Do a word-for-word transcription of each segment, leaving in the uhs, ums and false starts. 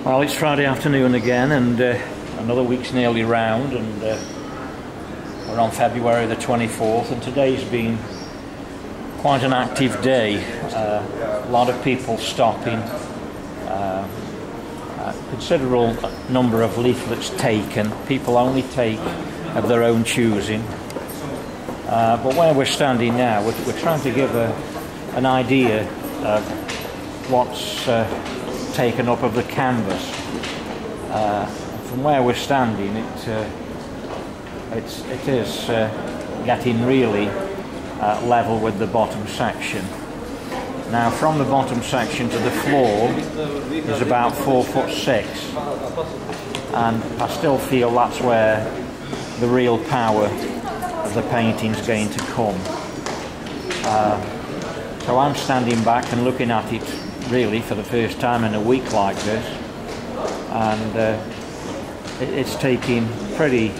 Well, it's Friday afternoon again, and uh, another week's nearly round, and uh, we're on February the twenty-fourth, and today's been quite an active day. Uh, a lot of people stopping, uh, a considerable number of leaflets taken. People only take of their own choosing. Uh, but where we're standing now, we're, we're trying to give a, an idea of what's uh, taken up of the canvas. Uh, from where we're standing, it uh, it's it is uh, getting really uh, level with the bottom section. Now, from the bottom section to the floor is about four foot six, and I still feel that's where the real power of the painting's going to come. Uh, so I'm standing back and looking at it really for the first time in a week like this, and uh, it, it's taking pretty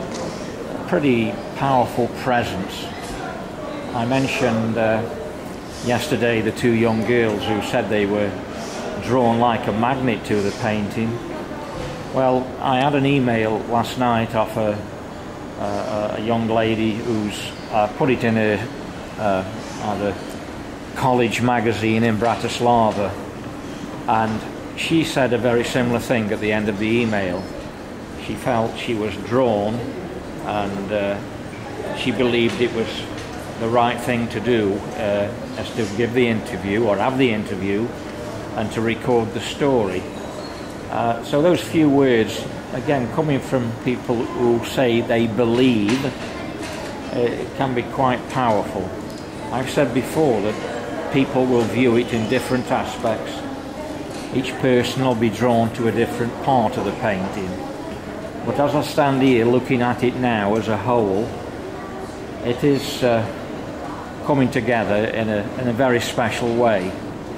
pretty powerful presence. I mentioned uh, yesterday the two young girls who said they were drawn like a magnet to the painting. Well, I had an email last night off a, a, a young lady who's uh, put it in a uh, either college magazine in Bratislava, and she said a very similar thing at the end of the email. She felt she was drawn, and uh, she believed it was the right thing to do, uh, as to give the interview or have the interview and to record the story. Uh, so those few words, again, coming from people who say they believe, uh, it can be quite powerful. I've said before that people will view it in different aspects. Each person will be drawn to a different part of the painting. But as I stand here looking at it now as a whole, it is uh, coming together in a, in a very special way.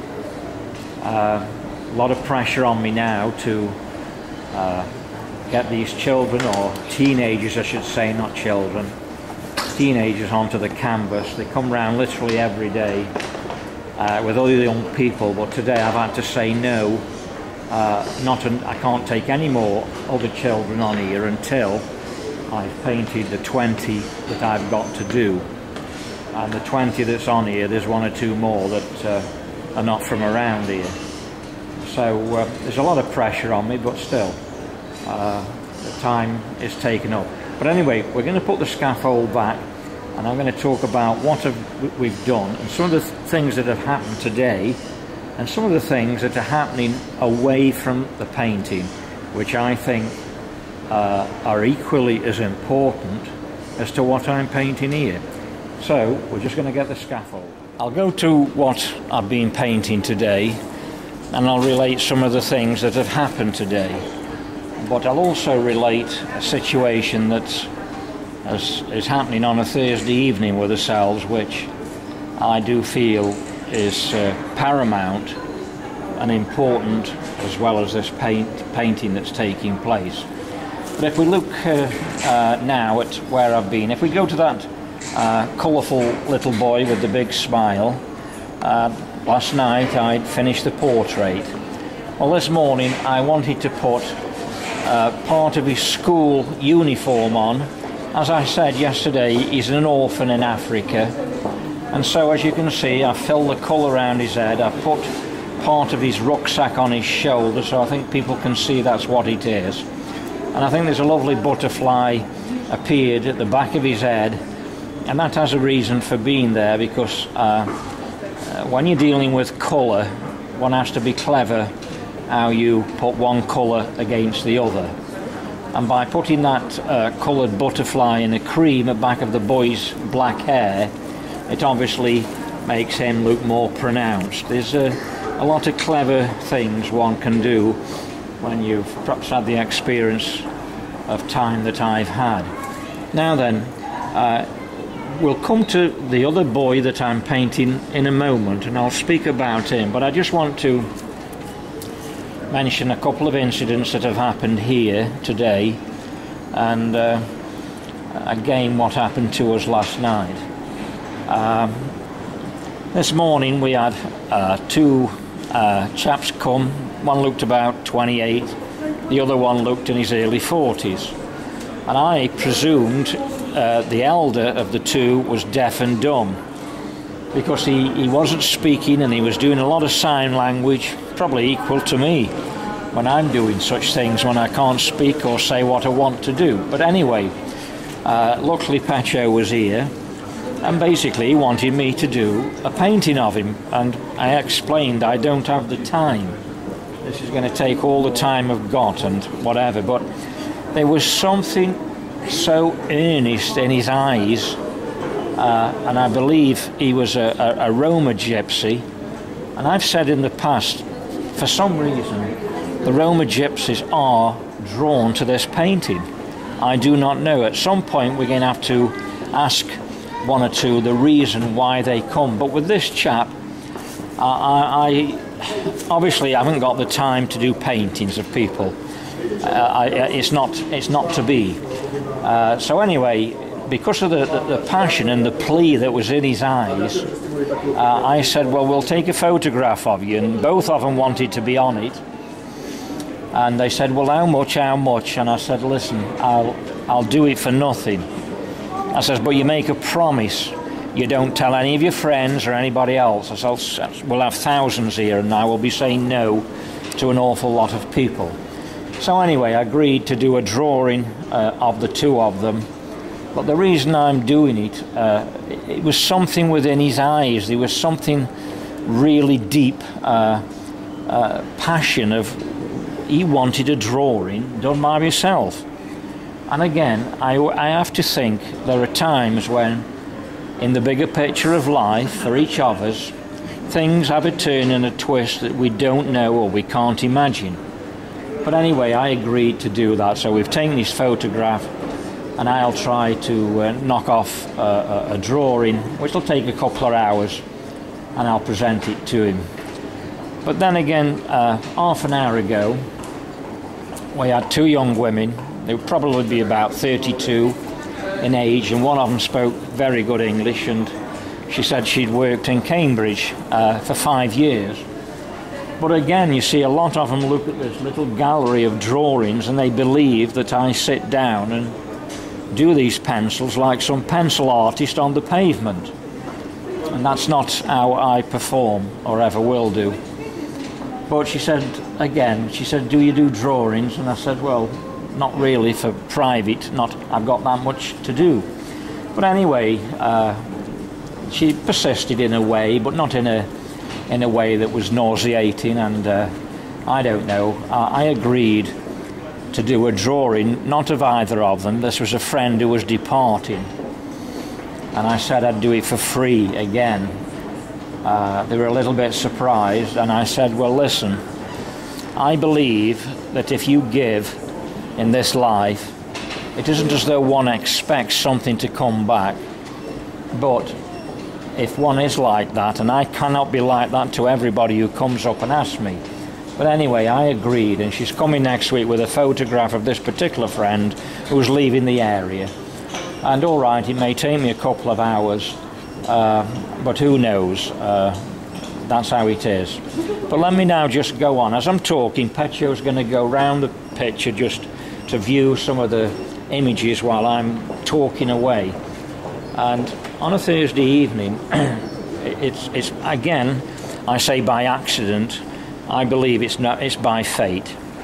Uh, a lot of pressure on me now to uh, get these children, or teenagers I should say, not children, teenagers onto the canvas. They come round literally every day uh, with other young people, but today I've had to say no. Uh, not an, I can't take any more other children on here until I've painted the twenty that I've got to do. And the twenty that's on here, there's one or two more that uh, are not from around here. So uh, there's a lot of pressure on me, but still, uh, the time is taken up. But anyway, we're going to put the scaffold back, and I'm going to talk about what have we've done, and some of the th things that have happened today, and some of the things that are happening away from the painting, which I think uh, are equally as important as to what I'm painting here. So we're just going to get the scaffold. I'll go to what I've been painting today, and I'll relate some of the things that have happened today. But I'll also relate a situation that is, is happening on a Thursday evening with ourselves, which I do feel is uh, paramount and important, as well as this paint, painting that's taking place. But if we look uh, uh, now at where I've been, if we go to that uh, colourful little boy with the big smile, uh, last night I'd finished the portrait. Well, this morning I wanted to put uh, part of his school uniform on. As I said yesterday, he's an orphan in Africa, and so as you can see, I filled the colour around his head. I put part of his rucksack on his shoulder, so I think people can see that's what it is. And I think there's a lovely butterfly appeared at the back of his head, and that has a reason for being there, because uh, uh, when you're dealing with colour, one has to be clever how you put one colour against the other. And by putting that uh, coloured butterfly in a cream at the back of the boy's black hair, it obviously makes him look more pronounced. There's a, a lot of clever things one can do when you've perhaps had the experience of time that I've had. Now then, uh, we'll come to the other boy that I'm painting in a moment, and I'll speak about him, but I just want to mention a couple of incidents that have happened here today, and uh, again what happened to us last night. Um, this morning we had uh, two uh, chaps come. One looked about twenty-eight, the other one looked in his early forties. And I presumed uh, the elder of the two was deaf and dumb, because he, he wasn't speaking and he was doing a lot of sign language, probably equal to me when I'm doing such things when I can't speak or say what I want to do. But anyway, uh, luckily Pacho was here, and basically he wanted me to do a painting of him, and I explained I don't have the time. This is going to take all the time I've got and whatever, but there was something so earnest in his eyes, uh, and I believe he was a, a, a Roma gypsy. And I've said in the past, for some reason, the Roma gypsies are drawn to this painting. I do not know. At some point we're going to have to ask one or two the reason why they come. But with this chap, uh, I, I obviously haven't got the time to do paintings of people. Uh, I, it's not it's not to be. Uh, so anyway, because of the, the, the passion and the plea that was in his eyes, uh, I said, well, we'll take a photograph of you. And both of them wanted to be on it. And they said, well, how much, how much? And I said, listen, I'll, I'll do it for nothing. I says, but you make a promise. You don't tell any of your friends or anybody else. I said, we'll have thousands here, and I will be saying no to an awful lot of people. So anyway, I agreed to do a drawing uh, of the two of them. But the reason I'm doing it, uh, it, it was something within his eyes. There was something really deep uh, uh, passion of, he wanted a drawing done by himself. And again, I, I have to think there are times when, in the bigger picture of life for each of us, things have a turn and a twist that we don't know or we can't imagine. But anyway, I agreed to do that, so we've taken his photograph, and I'll try to uh, knock off uh, a, a drawing, which will take a couple of hours, and I'll present it to him. But then again, uh, half an hour ago, we had two young women. They would probably be about thirty-two in age, and one of them spoke very good English, and she said she'd worked in Cambridge uh, for five years. But again, you see a lot of them look at this little gallery of drawings and they believe that I sit down and do these pencils like some pencil artist on the pavement. And that's not how I perform or ever will do. But she said, again, she said, do you do drawings? And I said, well, not really, for private, not, I've got that much to do. But anyway, uh, she persisted in a way, but not in a in a way that was nauseating, and uh, I don't know. Uh, I agreed to do a drawing, not of either of them. This was a friend who was departing, and I said I'd do it for free again. Uh, they were a little bit surprised, and I said, well, listen, I believe that if you give in this life, it isn't as though one expects something to come back, but if one is like that, and I cannot be like that to everybody who comes up and asks me. But anyway, I agreed, and she's coming next week with a photograph of this particular friend who's leaving the area. And all right, it may take me a couple of hours, uh, but who knows? Uh, that's how it is. But let me now just go on. As I'm talking, Petcho's going to go round the picture just to view some of the images while I'm talking away. And on a Thursday evening, it's, it's again, I say by accident, I believe it's not, it's by fate.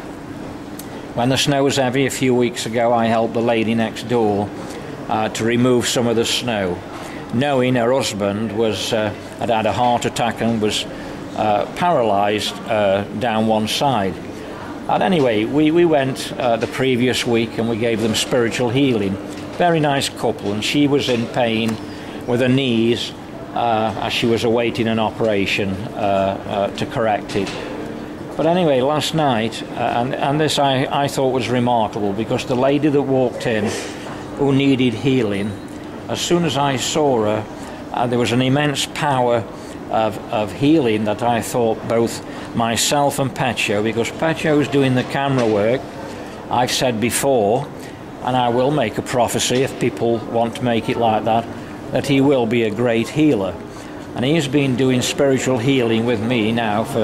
When the snow was heavy a few weeks ago, I helped the lady next door uh, to remove some of the snow, knowing her husband was uh, had had a heart attack and was uh, paralysed uh, down one side. And anyway, we, we went uh, the previous week and we gave them spiritual healing. Very nice couple, and she was in pain with her knees uh, as she was awaiting an operation uh, uh, to correct it. But anyway, last night, uh, and, and this I, I thought was remarkable, because the lady that walked in who needed healing, as soon as I saw her, uh, there was an immense power of, of healing that I thought both myself and Petcho, because Petcho's doing the camera work, I've said before, and I will make a prophecy if people want to make it like that, that he will be a great healer. And he's been doing spiritual healing with me now for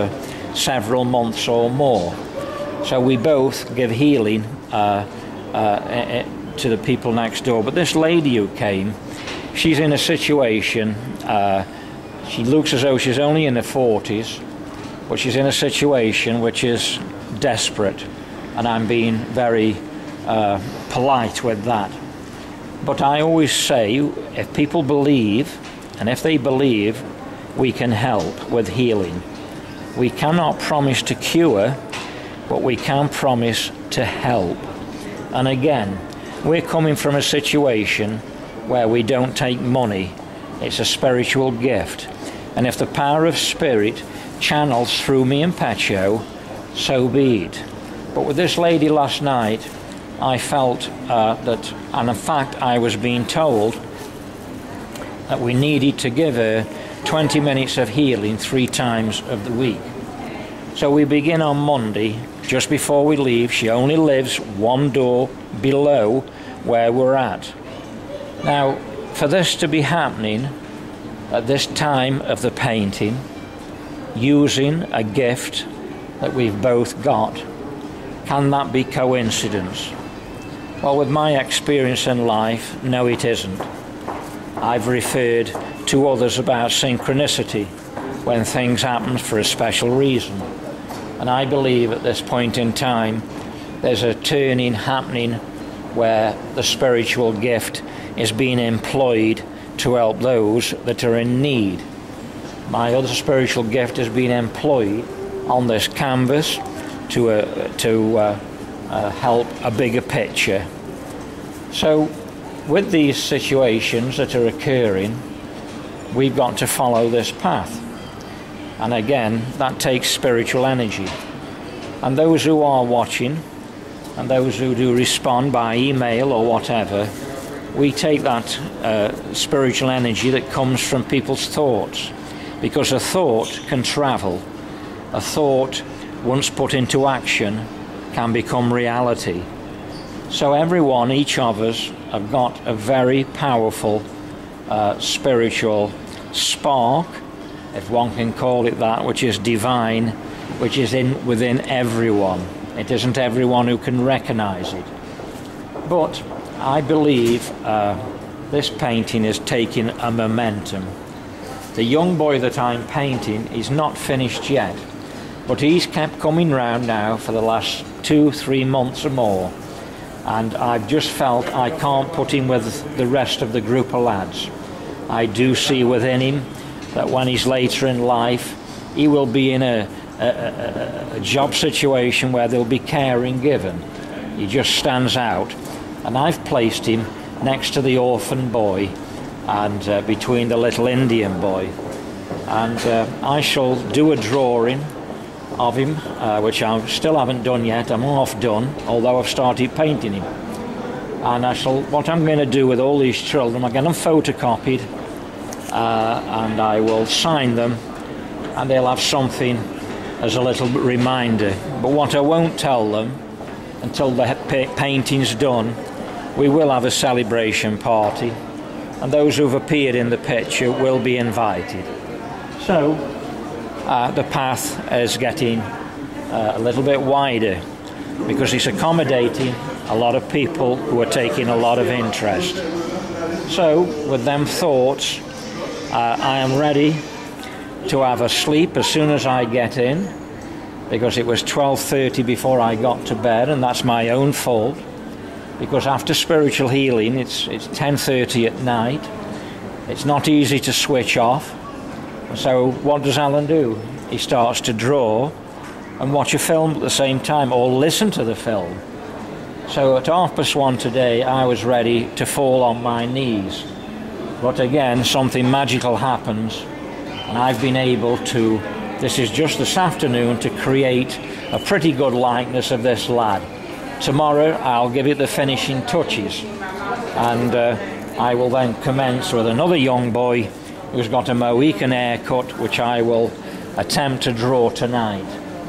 several months or more. So we both give healing uh, uh, to the people next door. But this lady who came, she's in a situation, uh, she looks as though she's only in her forties, but she's in a situation which is desperate, and I'm being very uh, polite with that. But I always say, if people believe, and if they believe, we can help with healing. We cannot promise to cure, but we can promise to help. And again, we're coming from a situation where we don't take money. It's a spiritual gift. And if the power of spirit channels through me and Petcho, so be it. But with this lady last night, I felt uh, that, and in fact I was being told that we needed to give her twenty minutes of healing three times of the week. So we begin on Monday, just before we leave. She only lives one door below where we're at. Now, for this to be happening at this time of the painting, using a gift that we've both got, can that be coincidence? Well, with my experience in life, no, it isn't. I've referred to others about synchronicity, when things happen for a special reason. And I believe at this point in time, there's a turning happening where the spiritual gift is being employed to help those that are in need. My other spiritual gift is being employed on this canvas to, uh, to uh, uh, help a bigger picture. So with these situations that are occurring, we've got to follow this path. And again, that takes spiritual energy. And those who are watching, and those who do respond by email or whatever, we take that uh, spiritual energy that comes from people's thoughts. Because a thought can travel. A thought, once put into action, can become reality. So everyone, each of us, have got a very powerful uh, spiritual spark, if one can call it that, which is divine, which is in within everyone. It isn't everyone who can recognize it. But I believe uh, this painting is taking a momentum. The young boy that I'm painting is not finished yet, but he's kept coming round now for the last two, three months or more. And I've just felt I can't put him with the rest of the group of lads. I do see within him that when he's later in life, he will be in a, a, a, a job situation where there'll be caring given. He just stands out. And I've placed him next to the orphan boy and uh, between the little Indian boy. And uh, I shall do a drawing of him, uh, which I still haven't done yet. I'm half done, although I've started painting him. And I shall, what I'm going to do with all these children, I'm going to photocopied, uh, and I will sign them, and they'll have something as a little reminder. But what I won't tell them until the pa painting's done, we will have a celebration party, and those who've appeared in the picture will be invited. So uh, the path is getting uh, a little bit wider because it's accommodating a lot of people who are taking a lot of interest. So with them thoughts, uh, I am ready to have a sleep as soon as I get in, because it was twelve thirty before I got to bed, and that's my own fault, because after spiritual healing it's it's ten thirty at night. It's not easy to switch off. So what does Alan do? He starts to draw and watch a film at the same time, or listen to the film. So at half past one today I was ready to fall on my knees, but again something magical happens, and I've been able to, this is just this afternoon, to create a pretty good likeness of this lad. Tomorrow I'll give it the finishing touches, and uh, I will then commence with another young boy who's got a Mohican haircut, which I will attempt to draw tonight.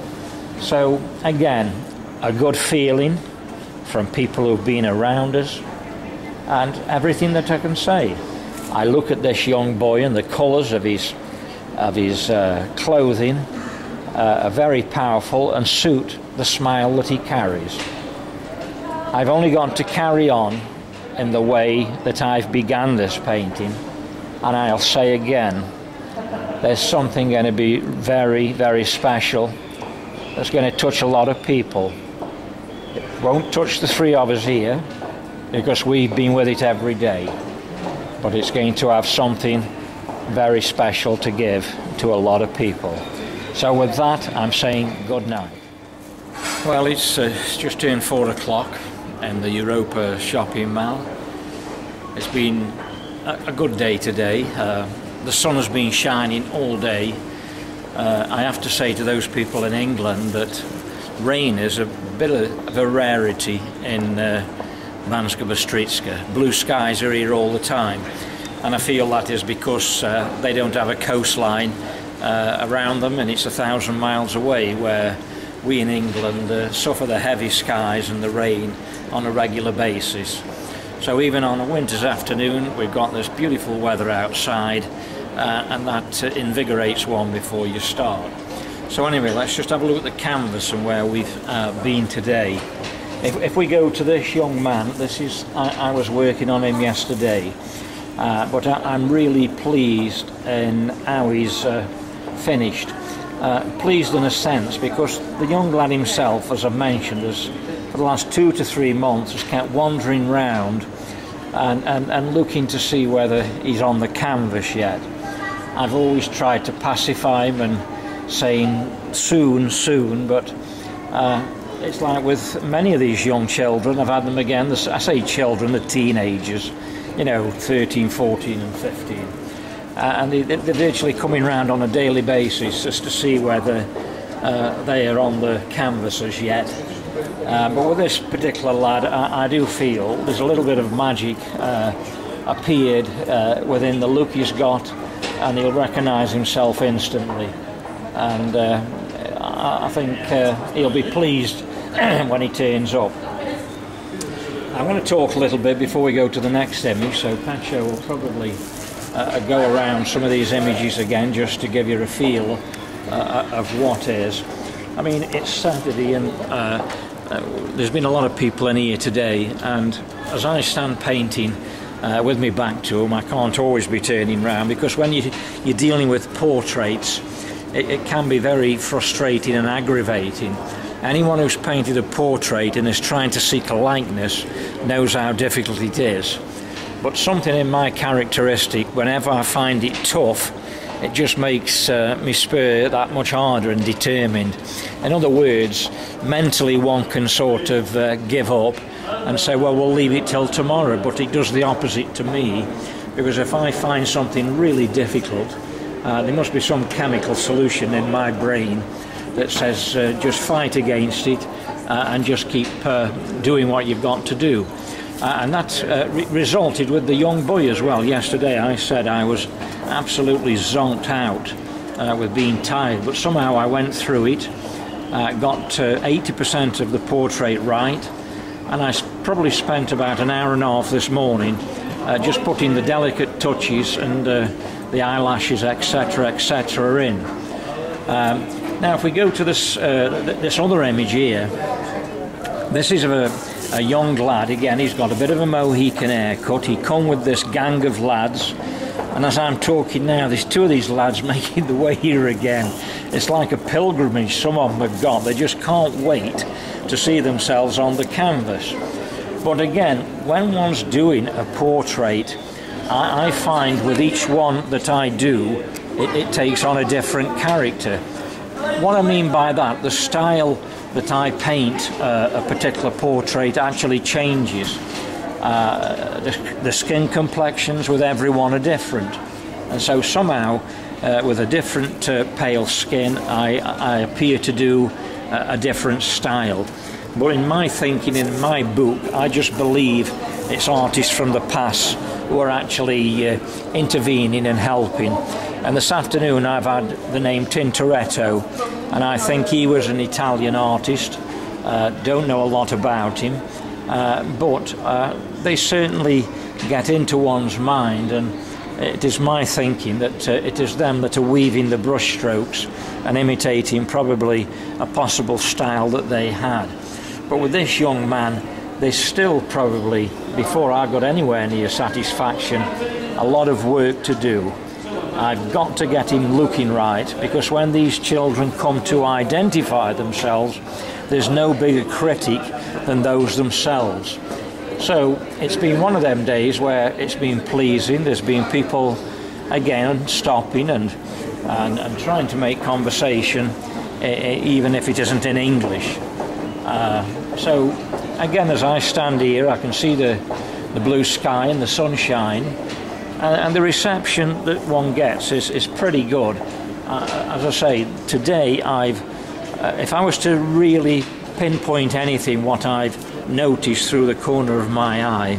So again, a good feeling from people who've been around us, and everything that I can say. I look at this young boy and the colours of his of his uh, clothing, uh, are very powerful and suit the smile that he carries. I've only got to carry on in the way that I've began this painting, and I'll say again, there's something going to be very, very special that's going to touch a lot of people. It won't touch the three of us here because we've been with it every day, but it's going to have something very special to give to a lot of people. So with that, I'm saying good night. Well, it's, uh, it's just turned four o'clock in the Europa shopping mall. It's been a, a good day today. Uh, the sun has been shining all day. Uh, I have to say to those people in England that rain is a bit of a rarity in uh, Banska Bystrica. Blue skies are here all the time, and I feel that is because uh, they don't have a coastline uh, around them, and it's a thousand miles away, where we in England uh, suffer the heavy skies and the rain on a regular basis. So even on a winter's afternoon we've got this beautiful weather outside, uh, and that uh, invigorates one before you start. So anyway, let's just have a look at the canvas and where we've uh, been today. If, if we go to this young man, this is I, I was working on him yesterday, uh, but I, I'm really pleased in how he's uh, finished. Uh, pleased in a sense because the young lad himself, as I've mentioned, has for the last two to three months has kept wandering round and, and, and looking to see whether he's on the canvas yet. I've always tried to pacify him and saying soon, soon, but uh, it's like with many of these young children, I've had them again, I say children, the teenagers, you know, thirteen, fourteen and fifteen. Uh, and they, they're virtually coming round on a daily basis just to see whether uh, they are on the canvas as yet. Um, but with this particular lad, I, I do feel there's a little bit of magic uh, appeared uh, within the look he's got, and he'll recognise himself instantly. And uh, I, I think uh, he'll be pleased when he turns up. I'm going to talk a little bit before we go to the next image, so Pacho will probably Uh, go around some of these images again just to give you a feel uh, of what is. I mean, it's Saturday and uh, uh, there's been a lot of people in here today, and as I stand painting uh, with me back to them, I can't always be turning round because when you, you're dealing with portraits, it, it can be very frustrating and aggravating. Anyone who's painted a portrait and is trying to seek a likeness knows how difficult it is. But something in my characteristic, whenever I find it tough, it just makes uh, me spur that much harder and determined. In other words, mentally one can sort of uh, give up and say, well, we'll leave it till tomorrow, but it does the opposite to me, because if I find something really difficult, uh, there must be some chemical solution in my brain that says uh, just fight against it uh, and just keep uh, doing what you've got to do. Uh, and that uh, re resulted with the young boy as well. Yesterday I said I was absolutely zonked out uh, with being tired, but somehow I went through it, uh, got eighty percent of the portrait right, and I probably spent about an hour and a half this morning uh, just putting the delicate touches and uh, the eyelashes, etc, etc in. Um, now if we go to this, uh, th this other image here, this is of a A young lad. Again, he's got a bit of a Mohican haircut. He come with this gang of lads, and as I'm talking now, there's two of these lads making the way here again. It's like a pilgrimage some of them have got. They just can't wait to see themselves on the canvas. But again, when one's doing a portrait, I, I find with each one that I do, it, it takes on a different character. What I mean by that, the style that I paint uh, a particular portrait actually changes. Uh, the, the skin complexions with everyone are different, and so somehow uh, with a different uh, pale skin I, I appear to do a, a different style. But in my thinking, in my book, I just believe it's artists from the past who are actually uh, intervening and helping. And this afternoon I've had the name Tintoretto, and I think he was an Italian artist. Uh, don't know a lot about him, uh, but uh, they certainly get into one's mind, and it is my thinking that uh, it is them that are weaving the brush strokes and imitating probably a possible style that they had. But with this young man, there's still probably, before I got anywhere near satisfaction, a lot of work to do. I've got to get him looking right, because when these children come to identify themselves, there's no bigger critic than those themselves. So it's been one of them days where it's been pleasing. There's been people again stopping and and, and trying to make conversation, uh, even if it isn't in English. Uh, so again, as I stand here, I can see the the blue sky and the sunshine, and, and the reception that one gets is, is pretty good. Uh, as I say, today I've uh, if I was to really pinpoint anything, what I've noticed through the corner of my eye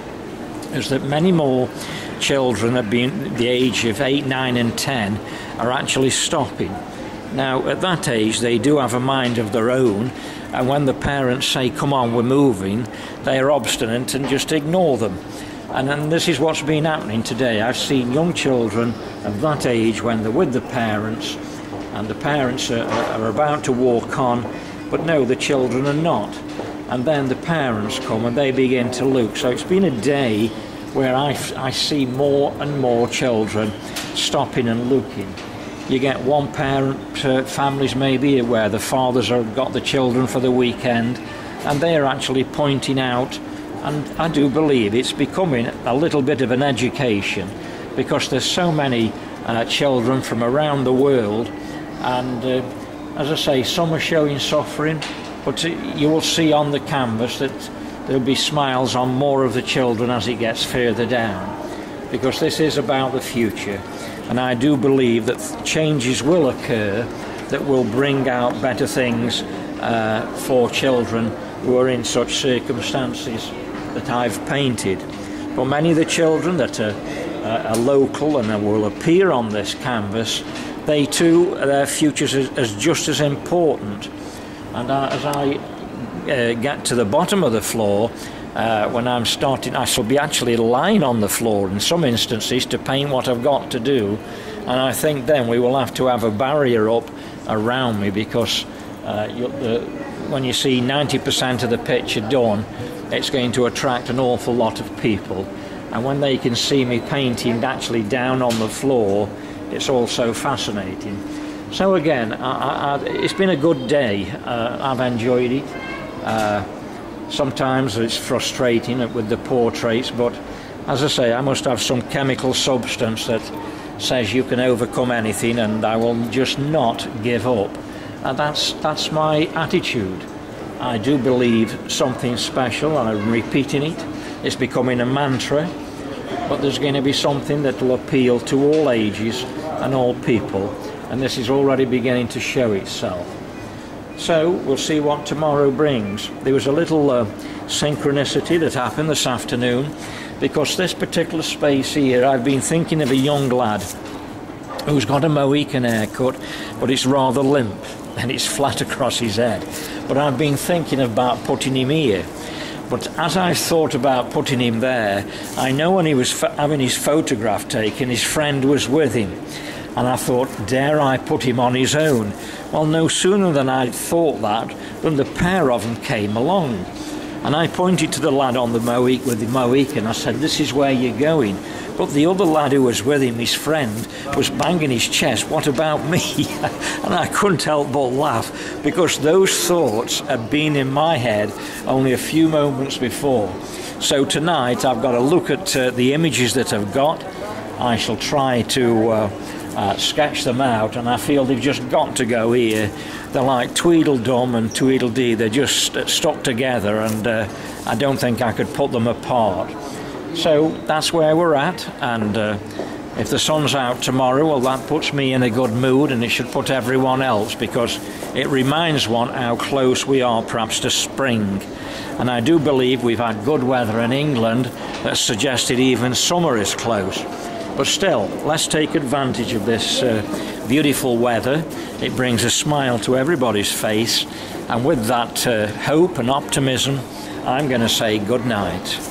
is that many more children at being the age of eight, nine and ten are actually stopping. Now at that age they do have a mind of their own, and when the parents say come on, we're moving, they are obstinate and just ignore them. And then this is what's been happening today. I've seen young children of that age when they're with the parents, and the parents are, are about to walk on, but no, the children are not. And then the parents come and they begin to look. So it's been a day where I, I see more and more children stopping and looking. You get one parent, uh, families maybe, where the fathers have got the children for the weekend, and they're actually pointing out, and I do believe it's becoming a little bit of an education, because there's so many uh, children from around the world, and uh, as I say, some are showing suffering, but you will see on the canvas that there'll be smiles on more of the children as it gets further down, because this is about the future, and I do believe that changes will occur that will bring out better things uh, for children who are in such circumstances that I've painted. But many of the children that are, uh, are local and will appear on this canvas, they too, their futures is, is just as important. And I, as I uh, get to the bottom of the floor, uh, when I'm starting, I shall be actually lying on the floor in some instances to paint what I've got to do. And I think then we will have to have a barrier up around me, because uh, you, the, when you see ninety percent of the picture done, it's going to attract an awful lot of people. And when they can see me painting actually down on the floor, it's also fascinating. So again, I, I, it's been a good day. Uh, I've enjoyed it. Uh, sometimes it's frustrating with the portraits, but as I say, I must have some chemical substance that says you can overcome anything, and I will just not give up. And that's, that's my attitude. I do believe something special, and I'm repeating it. It's becoming a mantra, but there's going to be something that will appeal to all ages and all people. And this is already beginning to show itself. So we'll see what tomorrow brings. There was a little uh, synchronicity that happened this afternoon, because this particular space here, I've been thinking of a young lad who's got a Mohican haircut, but it's rather limp and it's flat across his head. But I've been thinking about putting him here. But as I thought about putting him there, I know when he was having his photograph taken, his friend was with him. And I thought, dare I put him on his own? Well, no sooner than I'd thought that, than the pair of them came along. And I pointed to the lad on the Mohican with the Mohican. I said, this is where you're going. But the other lad who was with him, his friend, was banging his chest, what about me? And I couldn't help but laugh, because those thoughts had been in my head only a few moments before. So tonight I've got to look at uh, the images that I've got. I shall try to uh, uh, sketch them out, and I feel they've just got to go here. They're like Tweedledum and Tweedledee. They're just uh, stuck together, and uh, I don't think I could put them apart. So that's where we're at, and uh, if the sun's out tomorrow, well, that puts me in a good mood, and it should put everyone else, because it reminds one how close we are perhaps to spring. And I do believe we've had good weather in England that suggested even summer is close. But still, let's take advantage of this uh, beautiful weather. It brings a smile to everybody's face, and with that uh, hope and optimism, I'm going to say good night.